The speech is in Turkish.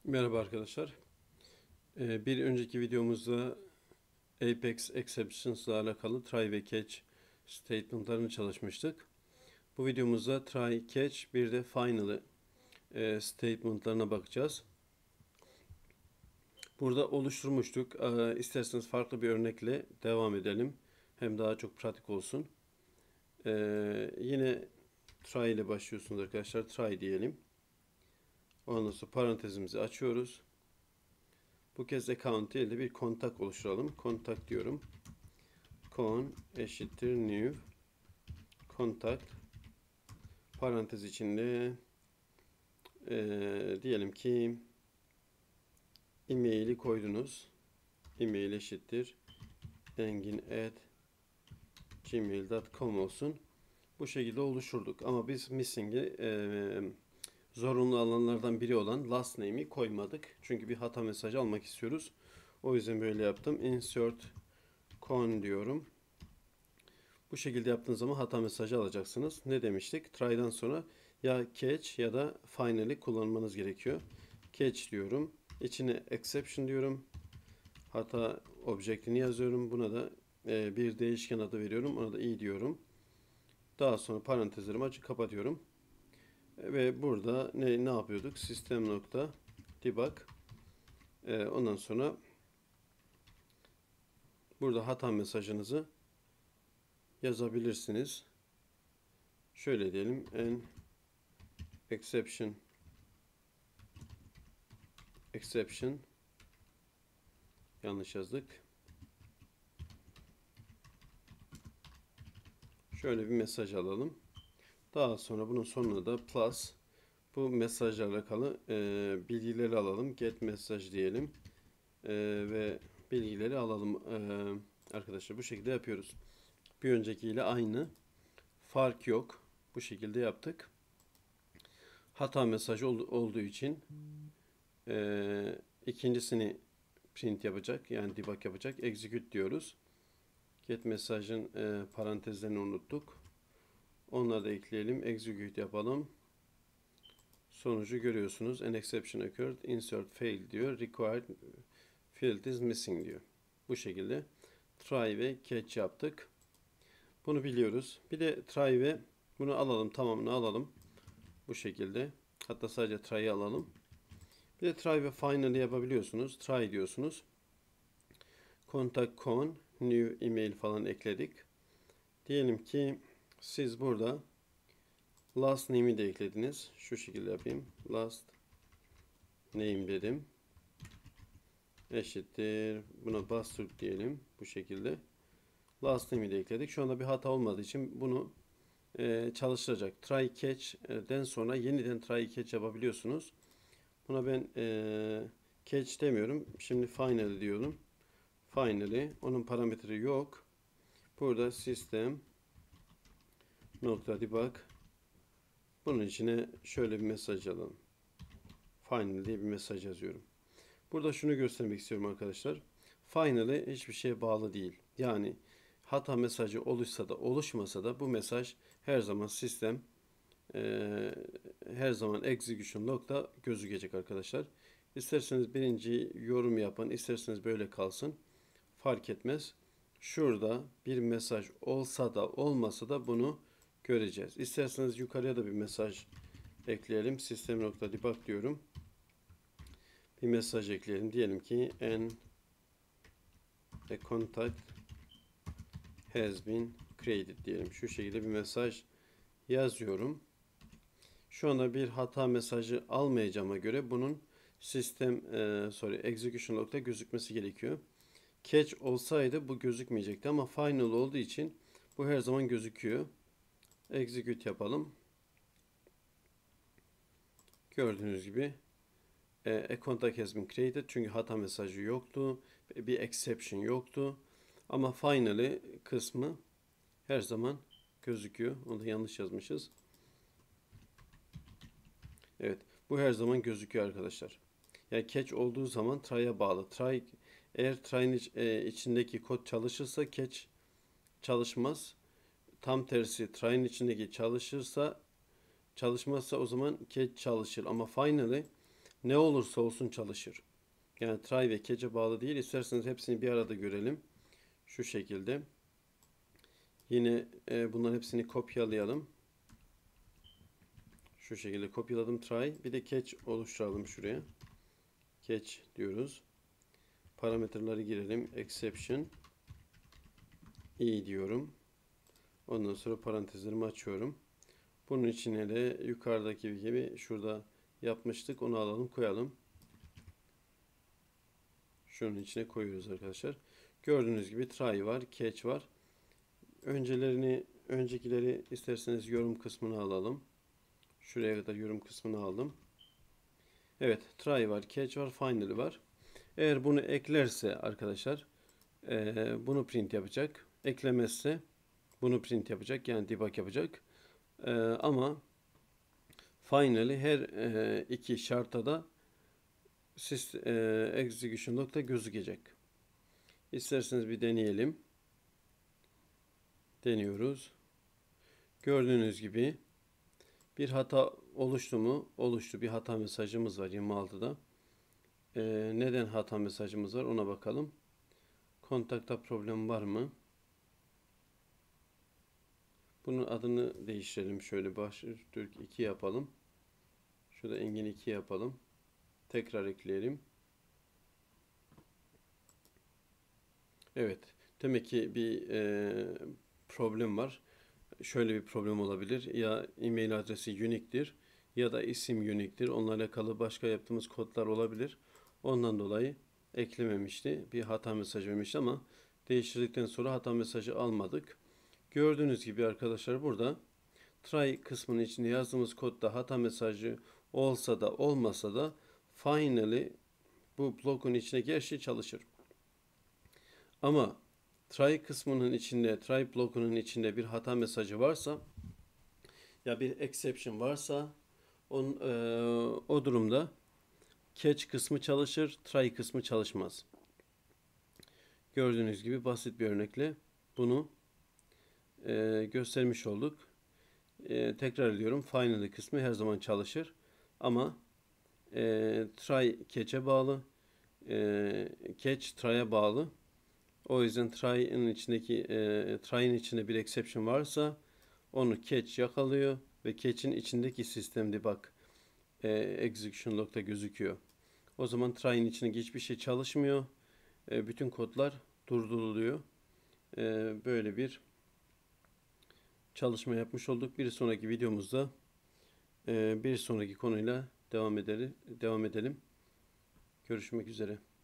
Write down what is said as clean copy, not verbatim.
Merhaba arkadaşlar. Bir önceki videomuzda Apex Exceptions ile alakalı try ve catch statement'larını çalışmıştık. Bu videomuzda try, catch bir de final statement'larına bakacağız. Burada oluşturmuştuk. İsterseniz farklı bir örnekle devam edelim. Hem daha çok pratik olsun. Yine try ile başlıyorsunuz arkadaşlar. Try diyelim. Ondan sonra parantezimizi açıyoruz. Bu kez account değil de bir kontak oluşturalım. Kontak diyorum. Con eşittir new kontak parantez içinde diyelim ki e-maili koydunuz. E-mail eşittir engin@gmail.com olsun. Bu şekilde oluşturduk. Ama biz missing'i zorunlu alanlardan biri olan last name'i koymadık. Çünkü bir hata mesajı almak istiyoruz. O yüzden böyle yaptım. Insert con diyorum. Bu şekilde yaptığınız zaman hata mesajı alacaksınız. Ne demiştik? Try'dan sonra ya catch ya da finally kullanmanız gerekiyor. Catch diyorum. İçine exception diyorum. Hata object'ini yazıyorum. Buna da bir değişken adı veriyorum. Ona da i diyorum. Daha sonra parantezlerimi açıp kapatıyorum. Ve burada ne yapıyorduk? System.debug. Ondan sonra burada hata mesajınızı yazabilirsiniz. Şöyle diyelim. Exception yanlış yazdık. Şöyle bir mesaj alalım. Daha sonra bunun sonuna da plus bu mesajla alakalı bilgileri alalım. Get message diyelim. Ve bilgileri alalım. Arkadaşlar bu şekilde yapıyoruz. Bir öncekiyle aynı. Fark yok. Bu şekilde yaptık. Hata mesajı olduğu için ikincisini print yapacak. Yani debug yapacak. Execute diyoruz. Get mesajın parantezlerini unuttuk. Onları da ekleyelim. Execute yapalım. Sonucu görüyorsunuz. An exception occurred. Insert failed diyor. Required field is missing diyor. Bu şekilde try ve catch yaptık. Bunu biliyoruz. Bir de try ve bunu alalım. Tamamını alalım. Bu şekilde. Hatta sadece try'ı alalım. Bir de try ve final'i yapabiliyorsunuz. Try diyorsunuz. Contact con new email falan ekledik. Diyelim ki siz burada last name'i de eklediniz. Şu şekilde yapayım. Last name dedim. Eşittir. Buna bastır diyelim. Bu şekilde. Last name'i de ekledik. Şu anda bir hata olmadığı için bunu çalıştıracak. Try catch'den sonra yeniden try catch yapabiliyorsunuz. Buna ben catch demiyorum. Şimdi final diyorum. Finally. Onun parametre yok. Burada system nokta debug. Bunun içine şöyle bir mesaj alalım. Final diye bir mesaj yazıyorum. Burada şunu göstermek istiyorum arkadaşlar. Finally hiçbir şeye bağlı değil. Yani hata mesajı oluşsa da oluşmasa da bu mesaj her zaman sistem her zaman execution nokta gözükecek arkadaşlar. İsterseniz birinci yorum yapın, isterseniz böyle kalsın. Fark etmez. Şurada bir mesaj olsa da olmasa da bunu göreceğiz. İsterseniz yukarıya da bir mesaj ekleyelim. System.debug diyorum. Bir mesaj ekleyelim. Diyelim ki a contact has been created diyelim. Şu şekilde bir mesaj yazıyorum. Şu anda bir hata mesajı almayacağıma göre bunun execution log'da gözükmesi gerekiyor. Catch olsaydı bu gözükmeyecekti ama final olduğu için bu her zaman gözüküyor. Execute yapalım. Gördüğünüz gibi a contact has been created çünkü hata mesajı yoktu. Bir exception yoktu. Ama finally kısmı her zaman gözüküyor. Onu da yanlış yazmışız. Evet. Bu her zaman gözüküyor arkadaşlar. Yani catch olduğu zaman try'a bağlı. Eğer try'ın içindeki kod çalışırsa catch çalışmaz. Tam tersi try'ın içindeki çalışmazsa o zaman catch çalışır. Ama finally ne olursa olsun çalışır. Yani try ve catch'e bağlı değil. İsterseniz hepsini bir arada görelim. Şu şekilde. Yine bunların hepsini kopyalayalım. Şu şekilde kopyaladım try. Bir de catch oluşturalım şuraya. Catch diyoruz. Parametreleri girelim. Exception diyorum. Ondan sonra parantezlerimi açıyorum. Bunun içine de yukarıdaki gibi şurada yapmıştık. Onu alalım koyalım. Şunun içine koyuyoruz arkadaşlar. Gördüğünüz gibi try var, catch var. Öncekileri isterseniz yorum kısmına alalım. Şuraya kadar yorum kısmını aldım. Evet, try var, catch var, final var. Eğer bunu eklerse arkadaşlar bunu print yapacak. Eklemezse bunu print yapacak. Yani debug yapacak. Ama finally her iki şartta da execution nokta gözükecek. İsterseniz bir deneyelim. Deniyoruz. Gördüğünüz gibi bir hata oluştu mu? Oluştu. Bir hata mesajımız var 26'da. Neden hata mesajımız var? Ona bakalım. Kontakta problem var mı? Bunun adını değiştirelim. Şöyle Baştürk 2 yapalım. Şurada Engin 2 yapalım. Tekrar ekleyelim. Evet. Demek ki bir problem var. Şöyle bir problem olabilir. Ya e-mail adresi unique'tir ya da isim unique'tir. Onunla alakalı başka yaptığımız kodlar olabilir. Ondan dolayı eklememişti. Bir hata mesajı vermişti ama değiştirdikten sonra hata mesajı almadık. Gördüğünüz gibi arkadaşlar burada try kısmının içinde yazdığımız kodda hata mesajı olsa da olmasa da finally bu blokun içine gerçi çalışır. Ama try kısmının içinde, try blokunun içinde bir hata mesajı varsa ya bir exception varsa o durumda catch kısmı çalışır, try kısmı çalışmaz. Gördüğünüz gibi basit bir örnekle bunu göstermiş olduk. Tekrar ediyorum. Final kısmı her zaman çalışır. Ama try catch'e bağlı. Catch try'e bağlı. O yüzden try'in içinde bir exception varsa onu catch yakalıyor ve catch'in içindeki sistem debug execution log'da gözüküyor. O zaman try'in içindeki hiçbir şey çalışmıyor. Bütün kodlar durduruluyor. Böyle bir çalışma yapmış olduk. Bir sonraki videomuzda bir sonraki konuyla devam edelim. Görüşmek üzere.